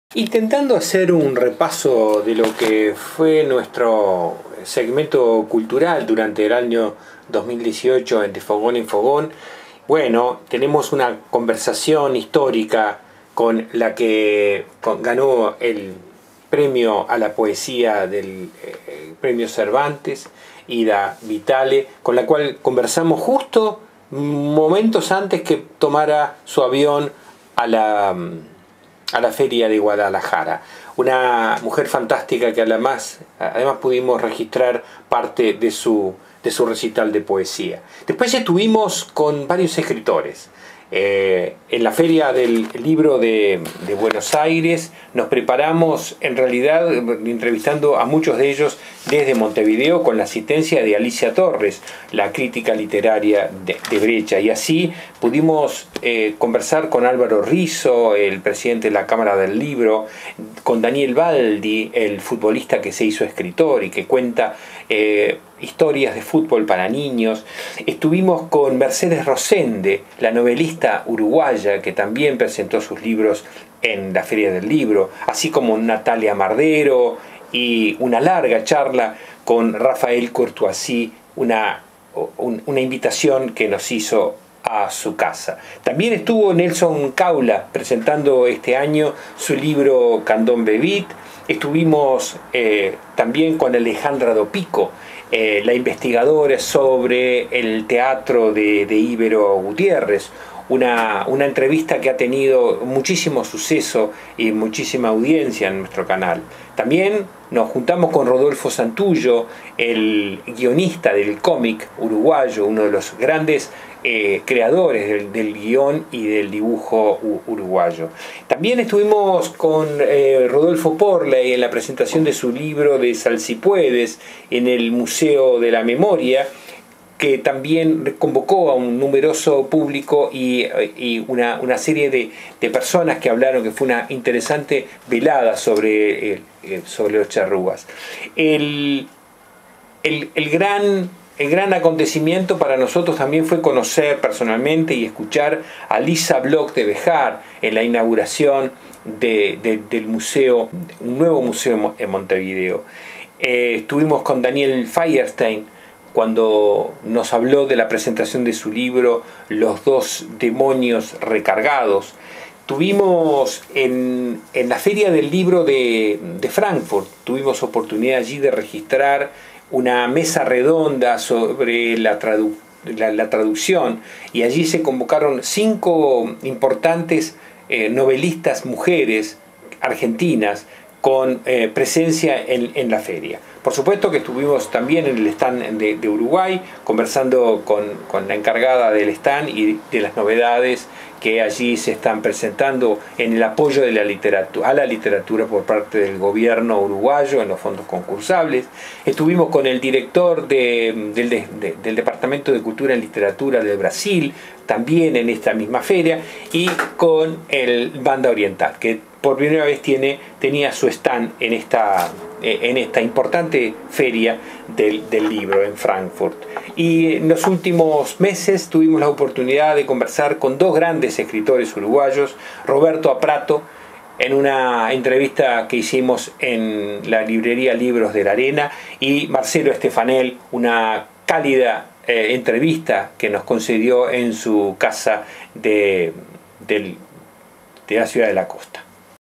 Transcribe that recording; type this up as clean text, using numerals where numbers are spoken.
Intentando hacer un repaso de lo que fue nuestro segmento cultural durante el año 2018 en De Fogón en Fogón, bueno, tenemos una conversación histórica con la que ganó el premio a la poesía del premio Cervantes, Ida Vitale, con la cual conversamos justo momentos antes que tomara su avión a la feria de Guadalajara. Una mujer fantástica que además pudimos registrar parte de su recital de poesía. Después estuvimos con varios escritores. En la Feria del Libro de Buenos Aires nos preparamos, en realidad, entrevistando a muchos de ellos desde Montevideo con la asistencia de Alicia Torres, la crítica literaria de Brecha, y así pudimos conversar con Álvaro Rizzo, el presidente de la Cámara del Libro, con Daniel Baldi, el futbolista que se hizo escritor y que cuenta historias de fútbol para niños. Estuvimos con Mercedes Rosende, la novelista uruguaya que también presentó sus libros en la Feria del Libro, así como Natalia Mardero, y una larga charla con Rafael Courtoisí, una invitación que nos hizo a su casa. También estuvo Nelson Caula presentando este año su libro Candombe Beat. Estuvimos también con Alejandra Dopico, la investigadora sobre el teatro de Ibero Gutiérrez, una entrevista que ha tenido muchísimo suceso y muchísima audiencia en nuestro canal. También nos juntamos con Rodolfo Santullo, el guionista del cómic uruguayo, uno de los grandes creadores del guión y del dibujo uruguayo. También estuvimos con Rodolfo Porley en la presentación de su libro de Sal si puedes en el Museo de la Memoria, que también convocó a un numeroso público y una serie de personas que hablaron, que fue una interesante velada sobre los charrúas. El gran acontecimiento para nosotros también fue conocer personalmente y escuchar a Lisa Bloch de Bejar en la inauguración del museo, un nuevo museo en Montevideo. Estuvimos con Daniel Feierstein cuando nos habló de la presentación de su libro Los dos demonios recargados. Tuvimos en la Feria del Libro de Frankfurt, tuvimos oportunidad allí de registrar una mesa redonda sobre la traducción, y allí se convocaron 5 importantes novelistas mujeres argentinas con presencia en la feria. Por supuesto que estuvimos también en el stand de Uruguay conversando con la encargada del stand y de las novedades que allí se están presentando en el apoyo de a la literatura por parte del gobierno uruguayo en los fondos concursables. Estuvimos con el director del Departamento de Cultura y Literatura de Brasil, también en esta misma feria, y con el Banda Oriental, que por primera vez tenía su stand en esta importante feria del libro en Frankfurt. Y en los últimos meses tuvimos la oportunidad de conversar con 2 grandes escritores uruguayos, Roberto Aprato, en una entrevista que hicimos en la librería Libros de la Arena, y Marcelo Estefanel, una cálida entrevista que nos concedió en su casa de la ciudad de la costa.